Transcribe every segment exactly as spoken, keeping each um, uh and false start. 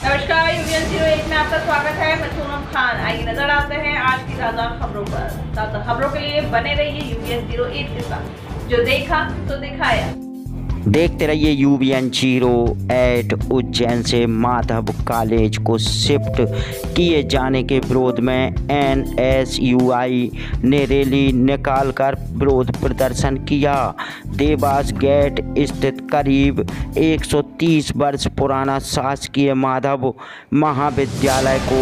नमस्कार, UVN zero eight में आपका स्वागत है। मैं सोनम खान। आइए नजर आते हैं आज की ताज़ा खबरों पर। ताज़ा खबरों के लिए बने रहिए यूवीएन ज़ीरो एट के साथ। जो देखा तो दिखाया। देखते रहिए यूवीएन ज़ीरो एट। उज्जैन से माधव कॉलेज को शिफ्ट किए जाने के विरोध में एन एस यू आई ने रैली निकालकर विरोध प्रदर्शन किया। देवास गेट स्थित करीब एक सौ तीस वर्ष पुराना शासकीय माधव महाविद्यालय को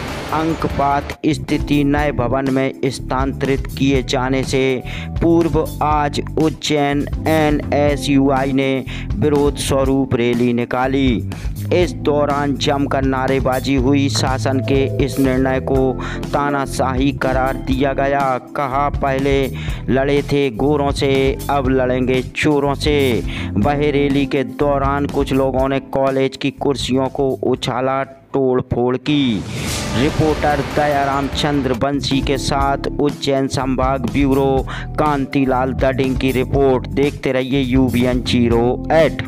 अंकपात स्थिति नए भवन में स्थानांतरित किए जाने से पूर्व आज Ujjain N S U I ने विरोध स्वरूप रैली निकाली। इस दौरान जमकर नारेबाजी हुई। शासन के इस निर्णय को तानाशाही करार दिया गया। कहा, पहले लड़े थे गोरों से, अब लड़ेंगे चोरों से। वह रैली के दौरान कुछ लोगों ने कॉलेज की कुर्सियों को उछाला, तोड़ फोड़ की। रिपोर्टर दयाराम चंद्र बंसी के साथ उज्जैन संभाग ब्यूरो कांतिलाल दडिंग की रिपोर्ट। देखते रहिए यूवीएन ज़ीरो एट।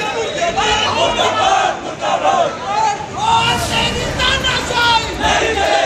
नहीं